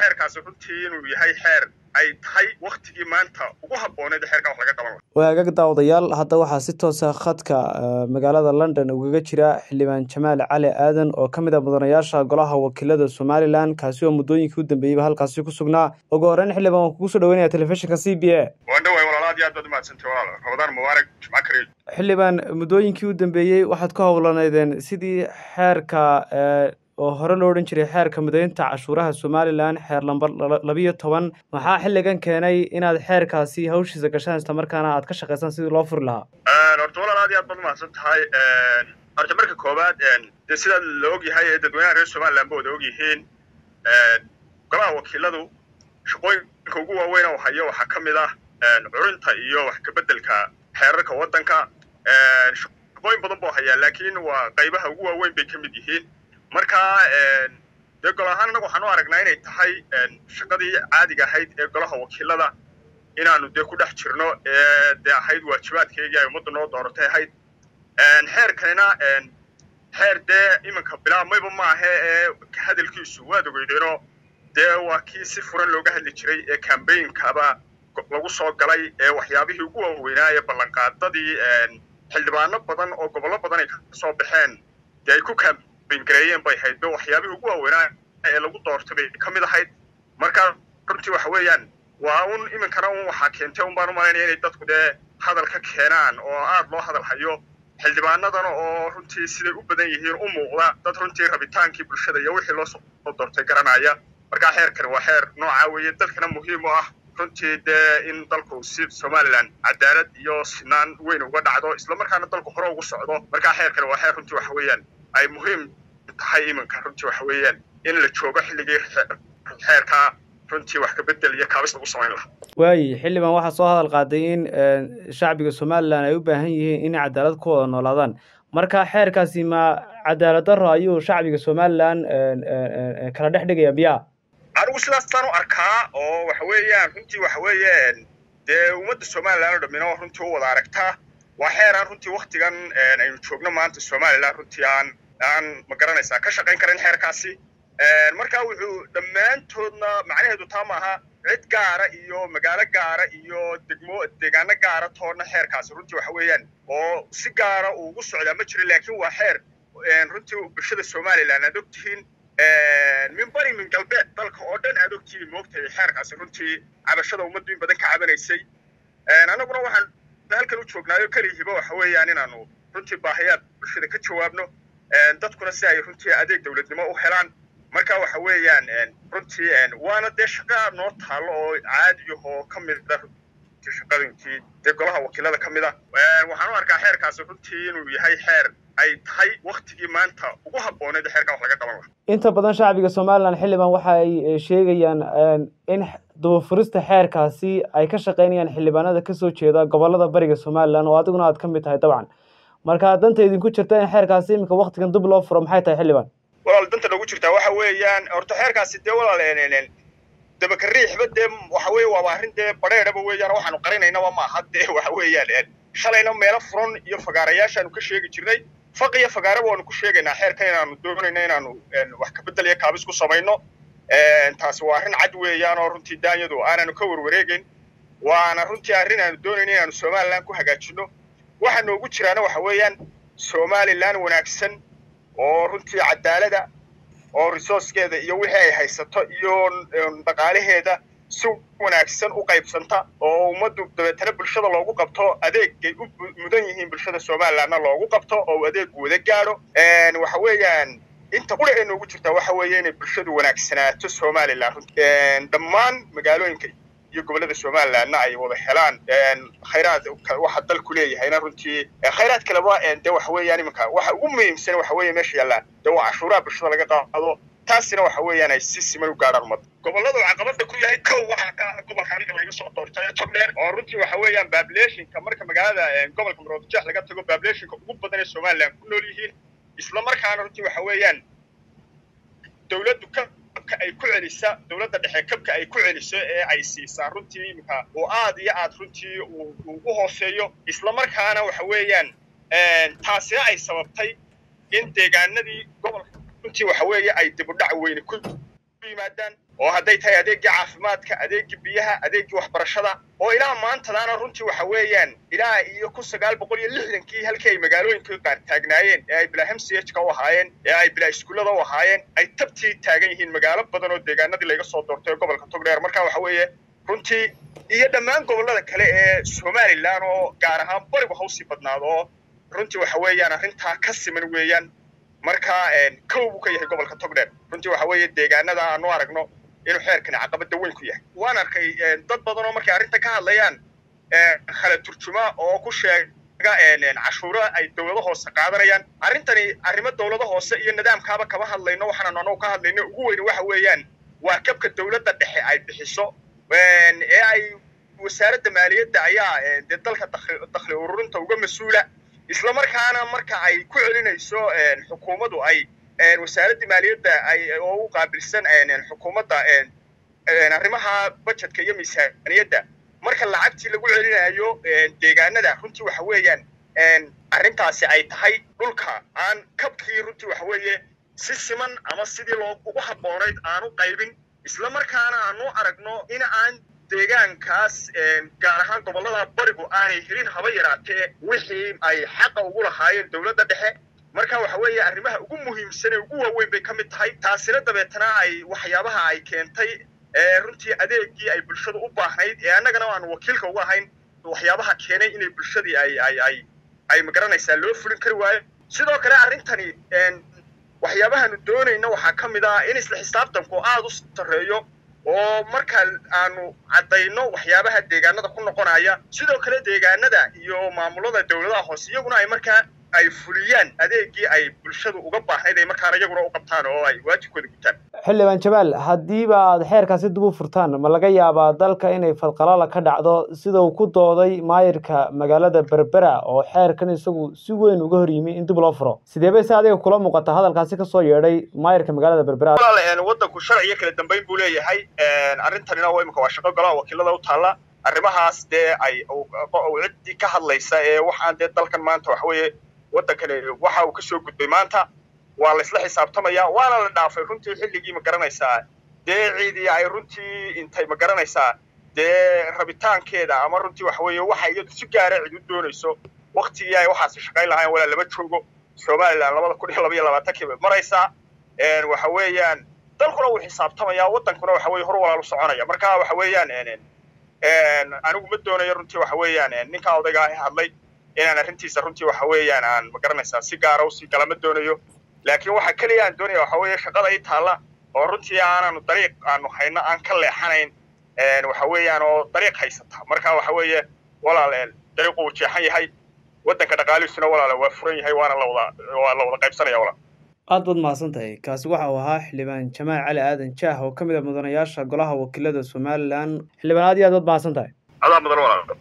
xeerkaasi runtii inuu yahay xeer ay tahay waqtigii maanta ugu habbooneed xeerka wax laga qaban lahaa. Waagaga daawadayaal hadda waxaa si toos ah khadka magaalada London ugaga jira xildhibaan Jamaal Cali Aadan oo ka mid ah mudanayaasha golaha wakiilada Somaliland kaasi oo muddooyinkii u dambeeyay halkaasi ku sugnaa. Ugu horreyn xildhibaan waan kugu soo dhaweynaya telefishinka CBA. Waan dhawahay walaalaad aad baad u mahadsantahay walaal. Ramadaan mubaarak Jimca Kariim. xildhibaan muddooyinkii u dambeeyay waxaad ku howlanaydeen sidii xeerka oo hore loo oran jiray xeerka mideynta cashuuraha Somaliland xeer lambar 12 maxaa xilligan keenay inaad xeerkaasi hawshiisa gashaan isla markaana aad ka shaqeysaan sidii loo furi lahaa? Horta walaalaad aad baad u mahadsantahay. Horta marka koobaad sida la og yahay dadweynaha reer Somaliland baa og yihiin golaha wakiiladu shaqooyinka ugu waaweyn oo hayo waxa ka mid ah curinta iyo wax ka beddelka xeerarka waddanka. Shaqooyin badan boo haya laakiin waa qaybaha ugu waaweyn bay ka mid yihiin. marka golahaan anagu waxaan u aragnaa inay tahay shaqadii caadiga ahayd ee golaha wakiilada inaanu ku dhex jirno ahayd waajibaadkeygii ay ummadda noo dooratay ahayd. xeerkanina xeer iminka bilaabmayba maahe hadalkiisu waad ogeydeenoo waa kii si furan looga hadli jiray ee kambaynkaba lagu soo galay ee waxyaabihii ugu waaweynaa ee ballanqaadadii xildhibaano badan oo gobollo badan ay ka soo baxeen ay ku gareeyeen bay ahayd waxyaabihii ugu waaweynaa ee lagu doortay bay ka mid ahayd. marka runtii waxa weeyaan waa iminkana waxaa keentay baan u malaynaya inay dadku hadal ka keenaan oo aad loo hadal hayo xildhibaanadana oo runtii siday u badan yihiin u muuqda dad runtii rabitaankii bulshada iyo wixii loo soo doortay garanaya. marka xeerkan waa xeer nooca weeye dalkana muhiim u ah runtii in dalku si Somaliland cadaalad iyo sinaan weyn uga dhacdo isla markaana dalku hore ugu socdo. marka xeerkan waa xeer runtii waxa weeyaan ay muhiim tahay iminka runtii waxa weeyaan in la joogo xilligii xeerka runtii wax ka bedel iyo kaabis lagu samayn lahaa. xildhibaan waxaa soo hadal qaaday in shacbiga Somaliland ay u baahan yihiin in cadaalad ku wada noolaadaan. marka xeerkaasi ma cadaalad darro ayuu shacbiga Somaliland kala dhex dhigaya biyaa? anigu sidaasaan u arkaa oo waxa weeyaan runtii waxa weeyaan ummadda Somaliland oo dhammaan runtii u wada aragtaa. waa xeeraan runtii waqtigan aynu joogno maanta Somaliland runtii aan ma garanaysaa ka shaqayn karin xeerkaasi. marka wuxuu dhammaantoodna macnaheedu taa maaha cid gaara iyo magaalo gaara iyo deegaano gaara toona xeerkaasi runtii waxa weeyaan oo si gaara uu ugu socdaa ma jiro laakiin waa xeer runtii bulshada Somaliland aad ogtihiin min bari min galbeed dalka oo dhan aad ogtihiin moogtahay xeerkaasi runtii cabashada ummaddu in badan ka cabanaysay. anaguna waxaan halkan u joognaayo kalihiiba waxa weeyaan inaanu runtii baahiyaad bulshada ka jawaabno dadkuna si ay runtii adeeg dawladnimo u helaan. marka waxa weeyaan runtii waana shaqo noo taalo oo caadi ah ka mid ah shaqooyinkii golaha wakiilada ka mid ah. waxaan u arkaa xeerkaasi runtii inuu yahay xeer ay tahay waqtigii maanta ugu habbooneed xeerka wax laga qaban lahaa. inta badan shacbiga Somaliland xildhibaan waxa ay sheegayaan in daba-furista xeerkaasi ay ka shaqeynayaan xildhibaanada ka soo jeeda gobolada bariga Somaliland oo adiguna aad ka mid tahay dabcan. marka danta idinku jirta in xeerkaasi iminka waqtigan dib loo furo maxay tahay xildhibaan? walaal danta nagu jirta waxa weeyaan horta xeerkaasi walaal daba ka riixba waxa weeye waa arrin bareeraba weeyaan waxaanu qarinaynaba ma aha waxa weeyaan shalayna meelo furan iyo fagaarayaashaanu ka sheegi jirnay faqiya fagaaraba waanu ku sheegaynaa xeerka inaanu doonayno inaanu wax ka bedel iyo kaabis ku samayno. taasi waa arrin cad weeyaan oo runtii daanyadu aanaanu ka warwareegayn waana runtii arrin aanu doonayno inaanu Somaliland ku hagaajino. waxa noogu jiraana waxa weeyaan Somaliland wanaagsan oo runtii cadaalada oo resourcekeeda iyo wixii ay haysato iyo dhaqaalaheeda si wanaagsan u qaybsanta oo ummaddu dabeetana bulshada loogu qabto adeegay u mudan yihiin bulshada Somalilandna loogu qabto oo adeeg wada gaaro. waxa weeyaan inta qura ee noogu jirta waxa weeye inay bulshadu wanaagsanaato Somaliland dhammaan magaalooyinka iyo gobolada Somalilandna ay wada helaan khayraad waxa dalku leeyahayna runtii khayraad kale waxa weeyaan iminka waxa ugu muhiimsan waxa weeye meesha yaallaan waa cashuuraha bulshada laga qaado. taasina waxa weeyaan ay si siman u gaaraan ummadda. goboladu caqabada ku yahay waxa ka gobolka aniga laga soo doortay Togdheer oo runtii waxa weeyaan population-ka marka magaalada gobolka Maroodijeex laga tago population-ka ugu badan ee Somaliland ku nool yihiin isla markaana runtii waxa weeyaan dawladdu ay ku celisa dawladda dhexe kabka ay ku celiso ee ay siisaa runtii iminka oo aad iyo aad runtii ugu hooseeyo isla markaana waxa weeyaan taasina ay sababtay in deegaanadii gobolka runtii waxa weeye ay dib u dhac weyn ku yimaadaan oo hadday tahay adeegii caafimaadka adeegii biyaha adeegii waxbarashada oo ilaa maantadaana runtii waxa weeyaan ilaa iyo 1960kii halkii ay magaalooyinka qaar taagnaayeen ee ay bilaa MCH-ka u ahaayeen ee ay bilaa iskuulada u ahaayeen ay tabtii taagan yihiin magaalo badan oo deegaanadii laga soo doortay gobolka Togdheer marka waxa weeye runtii iyo dhammaan gobolada kale ee Soomaaliland oo gaar ahaan bariga hawsi badnaado runtii waxa weeyaan arrinta ka siman weeyaan marka koob ka yahay gobolka Togdheer runtii waxa weeye deegaanada aanu aragno inuu xeerkan caqabad weyn ku yahay waan arkay dad badan oo markay arrinta ka hadlayaan khalad turjuma oo ku sheega cashuuro ay dawladaha hoose qaadanayaan arrintani arrimo dawladaha hoose iyo nidaamkaaba kaba hadlayno waxaan anagu ka hadlayno ugu weyn waxa weeyaan waa kabka dawladda dhexe ay bixiso ee ay wasaaradda maaliyadda ayaa dalka dakhli ururinta uga mas'uula isla markaana marka ay ku celinayso xukuumaddu ay wasaaradda maaliyadda ay oo u qaabilsan xukuumadda arrimaha budgetka iyo miisaaniyadda marka lacagtii lagu celinayo deegaanada runtii waxa weeyaan arrintaasi ay tahay dhulka aan kabkii runtii waxa weeye si siman ama sidii loo ugu habboonayd aan u qaybin isla markaana aanu aragno in aan deegaankaas gaar ahaan gobolada barigu aanay helin haba yaraatee wixii ay xaqa ugu lahaayeen dawladda dhexe marka waxa weeye arrimaha ugu muhiimsan ee ugu waaweyn bay ka mid tahay taasina dabeetana ay waxyaabaha ay keentay runtii adeegii ay bulshadu u baahnayd ee annagana aan wakiilka uga ahayn waxyaabaha keenay inay bulshadii ay magaranaysaa loo fulin kari waayo sidoo kale arrintani waxyaabahaanu doonayna waxaa ka mid ah in isla xisaabtanku aad u sareeyo oo marka aanu caddayno waxyaabaha deegaanada ku noqonaya sidoo kale deegaanada iyo maamulada dawladaha hoose iyaguna ay markaa ay fuliyaan adeegii ay bulshadu uga baahnayd ay markaana iyaguna u qabtaan oo ay waajibkooda gutaan xildhibaan Jamaal hadiiba aad xeerkaasi dib u furtaan ma laga yaabaa dalka inay fadqalala ka dhacdo sida uu ku dooday maayirka magaalada Berbera oo xeerkan isagu si weyn uga hor yimi in dib loo furo sidee bay adiga kula muuqata hadalkaasi ka soo yeedhay maayirka magaalada Berbera wadanku sharciyo kala dambeyn buu leeyahay arrintanina waa imika waa shaqo galo wakiilada u taala arrimahaas dee ay cidii ka hadlaysa ee waxaan dee dalkan maanta waxa weeye waddankani waxa uu ka soo gudbay maanta waa la isla xisaabtamaya waana la dhaafay runtii xilligii ma garanaysaa dee ciidii ay runtii intay ma garanaysaa dee rabitaankeeda ama runtii waxa weeye waxa iyadu si gaara cid u doonayso waqtigii ay waxaasi shaqayn lahayn walaa lama joogo Soomaaliland 2022 maraysaa waxa weeyaan dalkuna uu xisaabtamaya waddankuna waxa weeye hor walaal u soconaya marka waxa weeyaan anigu ma doonayo runtii waxa weeyaan ninka odayga ah hadlay inaan arrintiisa runtii waxa weeyaan aan ma garanaysaa si gaar ah u sii galama doonayo laakiin waxa kaliya aan doonayo waxa weeye shaqada ay taala oo runtii aanu dariiq aanu hayno aan ka leexanayn waxa weeyaan oo dariiq haysata marka waxa weeye walaal dariiqu uu jeexan yahay waddanka dhaqaalihiisuna walaal waa furan yahay waana la wada qaybsanaya walaal aad baad mahadsantahay kaasi waxa uu ahaa xildhibaan Jamaal Cali Aadan Jaah oo ka mid ah mudanayaasha golaha wakiilada Soomaaliland xildhibaan aad iyo aad baad mahadsantahay adaa mudan walaal